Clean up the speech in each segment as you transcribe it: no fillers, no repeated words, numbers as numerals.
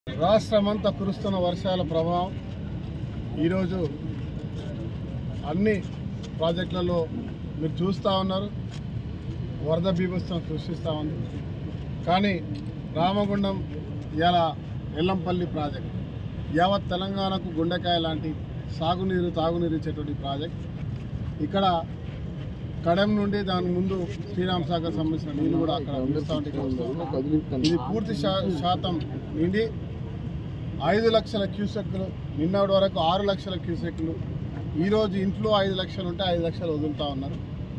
రాష్ట్రమంతా కురుస్తున్న వర్షాల ప్రభావం ఈరోజు అన్ని ప్రాజెక్టులలో మీరు చూస్తూ ఉన్నారు. వరద బీభత్సం సృష్టిస్తూ ఉంది. కానీ రామగుండం ఇలా ఎల్లంపల్లి ప్రాజెక్ట్ యావత్ తెలంగాణకు గుండెకాయ లాంటి సాగునీరు తాగునీరు ఇచ్చేటువంటి ప్రాజెక్ట్. ఇక్కడ కడెం నుండి దాని ముందు శ్రీరామ్ సాగర్ సంబంధించిన నీళ్ళు కూడా అక్కడ అందిస్తూ ఉంటాయి. ఇది పూర్తి శాతం నిండి 5 లక్షల క్యూసెక్లు, నిన్నటి వరకు 6 లక్షల క్యూసెక్లు. ఈరోజు ఇంట్లో 5 లక్షలు ఉంటే 5 లక్షలు వదులుతూ ఉన్నారు.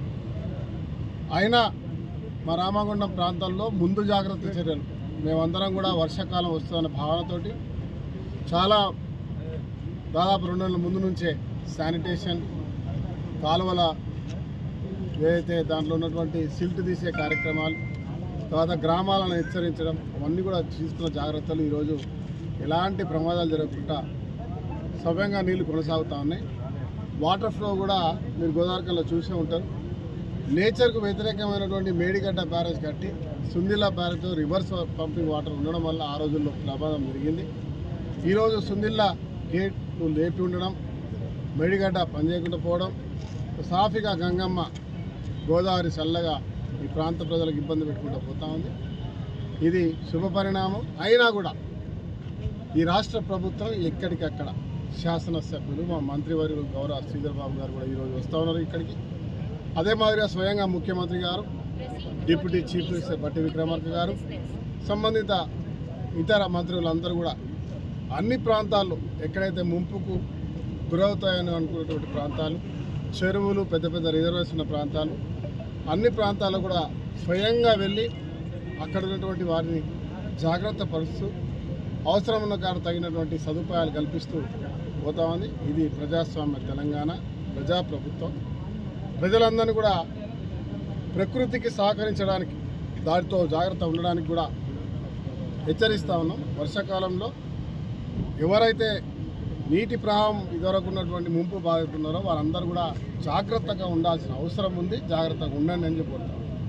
అయినా మా రామగుండం ప్రాంతంలో ముందు జాగ్రత్త చర్యలు మేమందరం కూడా వర్షాకాలం వస్తుందన్న భావనతోటి చాలా దాదాపు 2 నెలల ముందు నుంచే శానిటేషన్, కాలువల ఏదైతే దాంట్లో ఉన్నటువంటి సిల్ట్ తీసే కార్యక్రమాలు, తర్వాత గ్రామాలను హెచ్చరించడం, అవన్నీ కూడా తీసుకున్న జాగ్రత్తలు ఈరోజు ఎలాంటి ప్రమాదాలు జరగకుండా సవ్యంగా నీళ్లు కొనసాగుతూ ఉన్నాయి. వాటర్ ఫ్లో కూడా మీరు గోదావరిలో చూసే ఉంటారు. నేచర్కు వ్యతిరేకమైనటువంటి మేడిగడ్డ బ్యారేజ్ కట్టి Sundilla barrage reverse pumping water ఉండడం వల్ల ఆ రోజుల్లో ప్రమాదం జరిగింది. ఈరోజు సుందిల్లా గేట్లు లేపి ఉండడం, మేడిగడ్డ పనిచేయకుండా పోవడం, సాఫీగా గంగమ్మ గోదావరి చల్లగా ఈ ప్రాంత ప్రజలకు ఇబ్బంది పెట్టుకుంటూ పోతూ ఉంది. ఇది శుభ పరిణామం. అయినా కూడా ఈ రాష్ట్ర ప్రభుత్వం ఎక్కడికక్కడ శాసనసభ్యులు, మా మంత్రివర్యులు గౌరవ శ్రీధర్ బాబు గారు కూడా ఈరోజు వస్తూ ఉన్నారు ఇక్కడికి. అదే మాదిరిగా స్వయంగా ముఖ్యమంత్రి గారు, డిప్యూటీ చీఫ్ మినిస్టర్ బట్టి విక్రమార్క గారు, సంబంధిత ఇతర మంత్రులందరూ కూడా అన్ని ప్రాంతాల్లో ఎక్కడైతే ముంపుకు గురవుతాయని అనుకున్నటువంటి ప్రాంతాలు, చెరువులు, పెద్ద పెద్ద రిజర్వేషన్ ఉన్న ప్రాంతాలు, అన్ని ప్రాంతాల్లో కూడా స్వయంగా వెళ్ళి అక్కడ ఉన్నటువంటి వారిని జాగ్రత్త పరుస్తూ అవసరం ఉన్న కారు తగినటువంటి సదుపాయాలు కల్పిస్తూ పోతా ఉంది. ఇది ప్రజాస్వామ్య తెలంగాణ, ప్రజాప్రభుత్వం. ప్రజలందరినీ కూడా ప్రకృతికి సహకరించడానికి, దానితో జాగ్రత్త ఉండడానికి కూడా హెచ్చరిస్తూ ఉన్నాం. వర్షాకాలంలో ఎవరైతే నీటి ప్రవాహం ఇదివరకు ఉన్నటువంటి ముంపు బాధితున్నారో వారందరూ కూడా జాగ్రత్తగా ఉండాల్సిన అవసరం ఉంది. జాగ్రత్తగా ఉండండి అని చెప్పుకుంటాం.